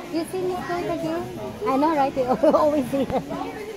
You see Miss Kate again? I know, right? We always see her.